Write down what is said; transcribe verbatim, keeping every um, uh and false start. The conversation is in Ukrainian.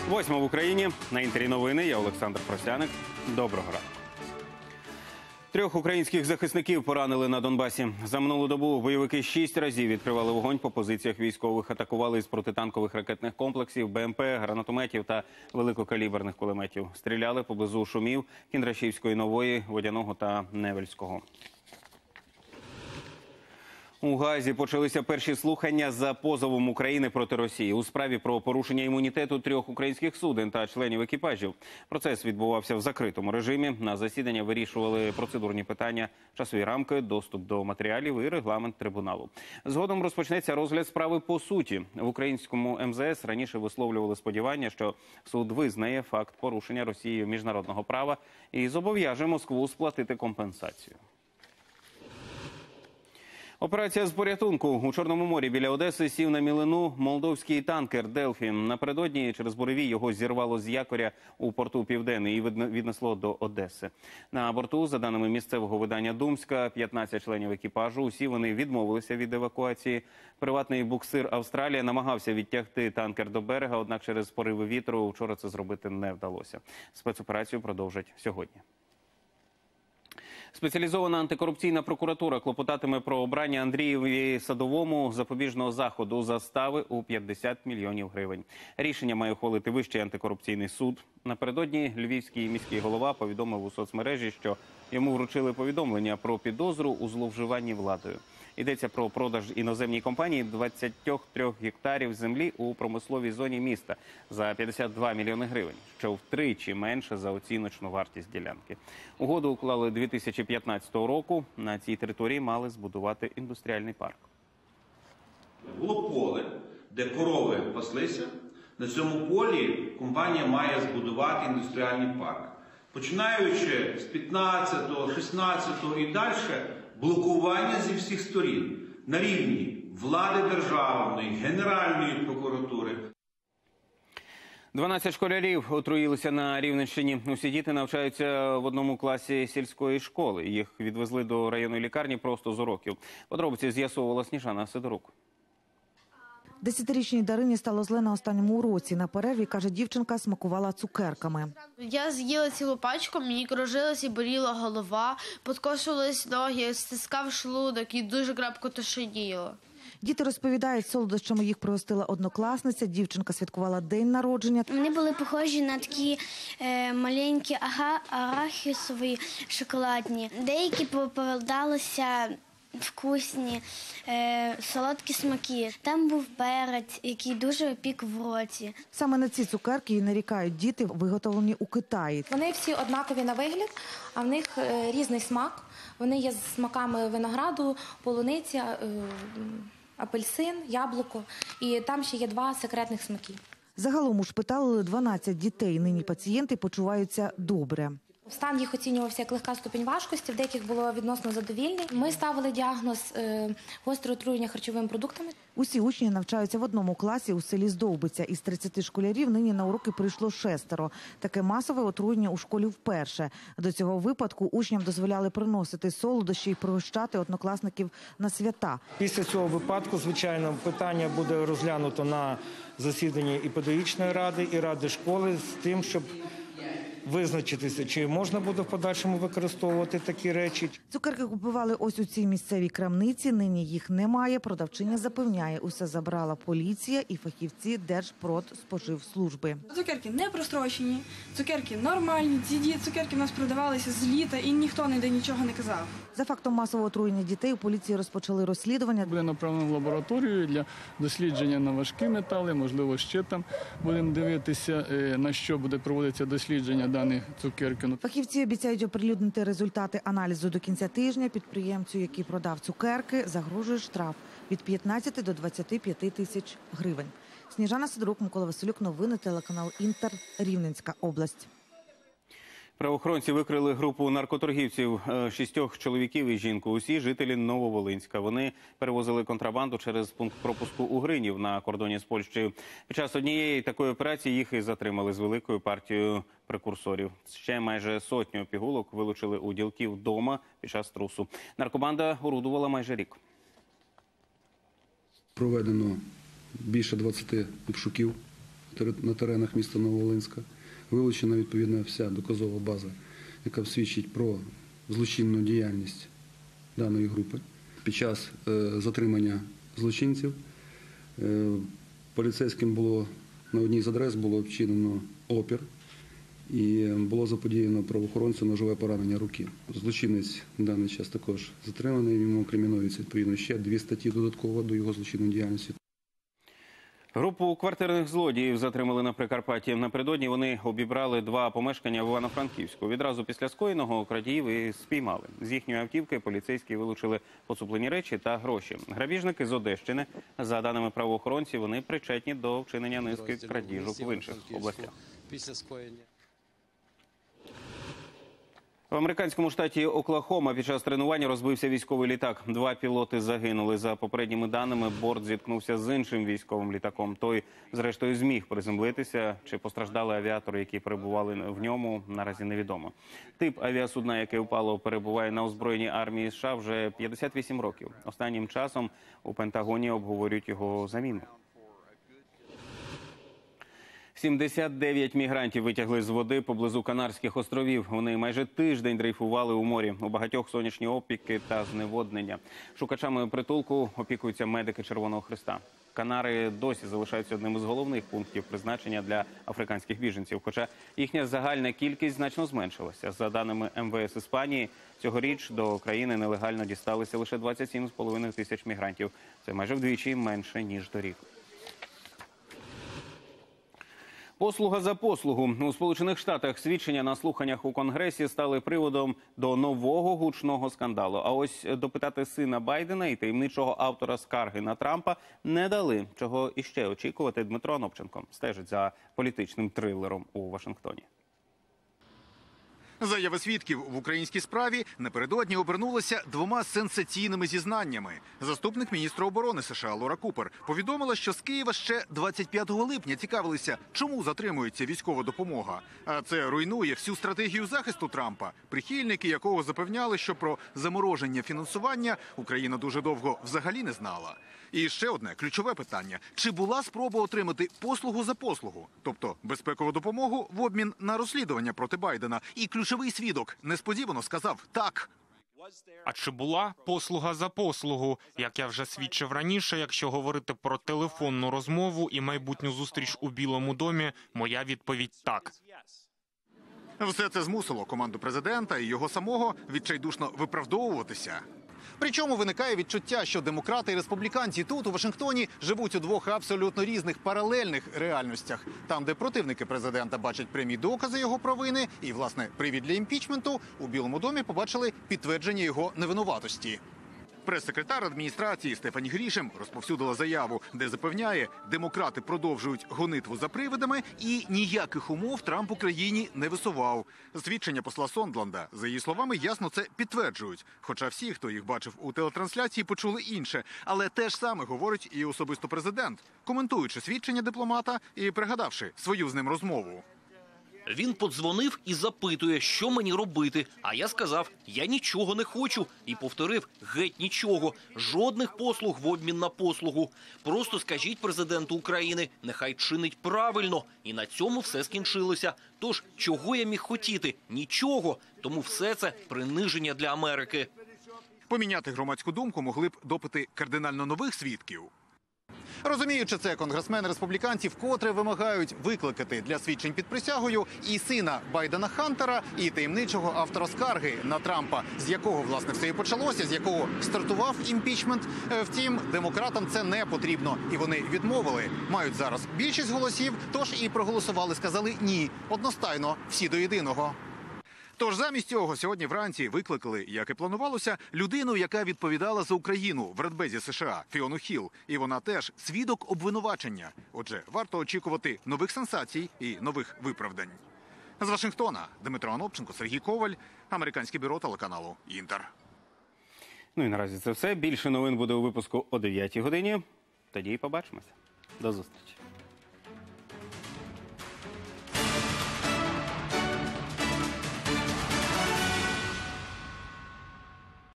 Восьма в Україні. На інтері новини. Я Олександр Просяник. Доброго ранку. Трьох українських захисників поранили на Донбасі. За минулу добу бойовики шість разів відкривали вогонь по позиціях військових, атакували із протитанкових ракетних комплексів, БМП, гранатометів та великокаліберних кулеметів. Стріляли поблизу Шумів, Кіндрашівської, Нової, Водяного та Невельського. У Гаазі почалися перші слухання за позовом України проти Росії у справі про порушення імунітету трьох українських суден та членів екіпажів. Процес відбувався в закритому режимі. На засідання вирішували процедурні питання, часові рамки, доступ до матеріалів і регламент трибуналу. Згодом розпочнеться розгляд справи по суті. В українському ем зе ес раніше висловлювали сподівання, що суд визнає факт порушення Росією міжнародного права і зобов'яже Москву сплатити компенсацію. Операція з порятунку. У Чорному морі біля Одеси сів на мілину молдовський танкер «Делфі». Напередодні через буревій його зірвало з якоря у порту Південний і віднесло до Одеси. На борту, за даними місцевого видання «Думська», п'ятнадцять членів екіпажу. Усі вони відмовилися від евакуації. Приватний буксир «Австралія» намагався відтягти танкер до берега, однак через пориви вітру вчора це зробити не вдалося. Спецоперацію продовжать сьогодні. Спеціалізована антикорупційна прокуратура клопотатиме про обрання Андрієві Садовому запобіжного заходу застави у п'ятдесят мільйонів гривень. Рішення має ухвалити Вищий антикорупційний суд. Напередодні львівський міський голова повідомив у соцмережі, що йому вручили повідомлення про підозру у зловживанні владою. Йдеться про продаж іноземній компанії двадцять три гектарів землі у промисловій зоні міста за п'ятдесят два мільйони гривень, що втричі менше за оціночну вартість ділянки. Угоду уклали дві тисячі п'ятнадцятого року. На цій території мали збудувати індустріальний парк. Було поле, де корови паслися. На цьому полі компанія має збудувати індустріальний парк. Починаючи з п'ятнадцятого, шістнадцятого і далі, блокування зі всіх сторін на рівні влади державної, Генеральної прокуратури. дванадцять школярів отруїлися на Рівненщині. Усі діти навчаються в одному класі сільської школи. Їх відвезли до районної лікарні просто з уроків. Подробиці з'ясовувала Сніжана Сидорук. Десятирічній Дарині стало зле на останньому уроці. На перерві, каже дівчинка, смакувала цукерками. Я з'їла цілу пачку, мені кружилась і боліла голова, подкошувались ноги, стискав шлунок і дуже крапко тошніло. Діти розповідають, солодощами їх пригостила однокласниця. Дівчинка святкувала день народження. Вони були похожі на такі е, маленькі ага, арахісові шоколадні. Деякі попадалися вкусні, е, солодкі смаки. Там був перець, який дуже опік в роті. Саме на ці цукерки і нарікають діти, виготовлені у Китаї. Вони всі однакові на вигляд, а в них е, різний смак. Вони є з смаками винограду, полуниця, е, апельсин, яблуко. І там ще є два секретних смаки. Загалом ушпиталили дванадцять дітей. Нині пацієнти почуваються добре. Стан їх оцінювався як легка ступінь важкості, в деяких було відносно задовільний. Ми ставили діагноз е, гостре отруєння харчовими продуктами. Усі учні навчаються в одному класі у селі Здовбиця. Із тридцяти школярів нині на уроки прийшло шестеро. Таке масове отруєння у школі вперше. До цього випадку учням дозволяли приносити солодощі і пригощати однокласників на свята. Після цього випадку, звичайно, питання буде розглянуто на засіданні і педагогічної ради, і ради школи з тим, щоб визначитися, чи можна буде в подальшому використовувати такі речі. Цукерки купували ось у цій місцевій крамниці. Нині їх немає. Продавчиня запевняє, усе забрала поліція і фахівці Держпродспоживслужби. Цукерки не прострочені, цукерки нормальні. Ці цукерки в нас продавалися з літа і ніхто ніде нічого не казав. За фактом масового отруєння дітей у поліції розпочали розслідування. Буде направлено в лабораторію для дослідження на важкі метали, можливо, ще там будемо дивитися, на що буде проводитися дослідження даних цукерки. Фахівці обіцяють оприлюднити результати аналізу до кінця тижня. Підприємцю, який продав цукерки, загрожує штраф від п'ятнадцяти до двадцяти п'яти тисяч гривень. Сніжана Сидорук, Микола Василюк, новини, телеканал «Інтер», Рівненська область. Правоохоронці викрили групу наркоторгівців, шістьох чоловіків і жінку. Усі жителі Нововолинська. Вони перевозили контрабанду через пункт пропуску Угринів на кордоні з Польщею. Під час однієї такої операції їх і затримали з великою партією прекурсорів. Ще майже сотню пігулок вилучили у ділків вдома під час трусу. Наркобанда орудувала майже рік. Проведено більше двадцяти обшуків на теренах міста Нововолинська. Вилучена відповідна вся доказова база, яка свідчить про злочинну діяльність даної групи. Під час затримання злочинців поліцейським було на одній з адрес було вчинено опір і було заподіяно правоохоронцю ножове поранення руки. Злочинець в даний час також затриманий, йому кримінується відповідно ще дві статті додатково до його злочинної діяльності. Групу квартирних злодіїв затримали на Прикарпатті. Напередодні вони обібрали два помешкання в Івано-Франківську. Відразу після скоєного крадіїв і спіймали. З їхньої автівки поліцейські вилучили поцуплені речі та гроші. Грабіжники з Одещини. За даними правоохоронців, вони причетні до вчинення низки крадіжок в інших областях. В американському штаті Оклахома під час тренування розбився військовий літак. Два пілоти загинули. За попередніми даними, борт зіткнувся з іншим військовим літаком. Той, зрештою, зміг приземлитися. Чи постраждали авіатори, які перебували в ньому, наразі невідомо. Тип авіасудна, яке впало, перебуває на озброєній армії США вже п'ятдесят вісім років. Останнім часом у Пентагоні обговорюють його заміну. сімдесят дев'ять мігрантів витягли з води поблизу Канарських островів. Вони майже тиждень дрейфували у морі. У багатьох сонячні опіки та зневоднення. Шукачами притулку опікуються медики Червоного Хреста. Канари досі залишаються одним із головних пунктів призначення для африканських біженців. Хоча їхня загальна кількість значно зменшилася. За даними ем ве ес Іспанії, цьогоріч до країни нелегально дісталися лише двадцять сім з половиною тисяч мігрантів. Це майже вдвічі менше, ніж торік. Послуга за послугу. У Сполучених Штатах свідчення на слуханнях у Конгресі стали приводом до нового гучного скандалу. А ось допитати сина Байдена і таємничого автора скарги на Трампа не дали. Чого іще очікувати, Дмитро Анопченко стежить за політичним трилером у Вашингтоні. Заяви свідків в українській справі напередодні обернулися двома сенсаційними зізнаннями. Заступник міністра оборони США Лора Купер повідомила, що з Києва ще двадцять п'ятого липня цікавилися, чому затримується військова допомога. А це руйнує всю стратегію захисту Трампа, прихильники якого запевняли, що про замороження фінансування Україна дуже довго взагалі не знала. І ще одне ключове питання. Чи була спроба отримати послугу за послугу? Тобто безпекову допомогу в обмін на розслідування проти Байдена. І ключовий свідок несподівано сказав «так». А чи була послуга за послугу? Як я вже свідчив раніше, якщо говорити про телефонну розмову і майбутню зустріч у Білому домі, моя відповідь – так. Все це змусило команду президента і його самого відчайдушно виправдовуватися. Причому виникає відчуття, що демократи і республіканці тут, у Вашингтоні, живуть у двох абсолютно різних паралельних реальностях. Там, де противники президента бачать прямі докази його провини і, власне, привід для імпічменту, у Білому домі побачили підтвердження його невинуватості. Прес-секретар адміністрації Стефані Грішем розповсюдила заяву, де запевняє, демократи продовжують гонитву за привидами і ніяких умов Трамп Україні не висував. Свідчення посла Сондланда, за її словами, ясно це підтверджують. Хоча всі, хто їх бачив у телетрансляції, почули інше. Але те ж саме говорить і особисто президент, коментуючи свідчення дипломата і пригадавши свою з ним розмову. Він подзвонив і запитує, що мені робити. А я сказав, я нічого не хочу. І повторив, геть нічого. Жодних послуг в обмін на послугу. Просто скажіть президенту України, нехай чинить правильно. І на цьому все скінчилося. Тож, чого я міг хотіти? Нічого. Тому все це приниження для Америки. Поміняти громадську думку могли б допити кардинально нових свідків. Розуміючи це, конгресмени-республіканці вкотре вимагають викликати для свідчень під присягою і сина Байдена Хантера, і таємничого автора скарги на Трампа, з якого, власне, все і почалося, з якого стартував імпічмент. Втім, демократам це не потрібно, і вони відмовили. Мають зараз більшість голосів, тож і проголосували, сказали «ні». Одностайно, всі до єдиного. Тож замість цього сьогодні вранці викликали, як і планувалося, людину, яка відповідала за Україну в Радбезі США, Фіону Хіл. І вона теж свідок обвинувачення. Отже, варто очікувати нових сенсацій і нових виправдань. З Вашингтона Дмитро Анопченко, Сергій Коваль, американське бюро телеканалу «Інтер». Ну і наразі це все. Більше новин буде у випуску о дев'ятій годині. Тоді і побачимося. До зустрічі.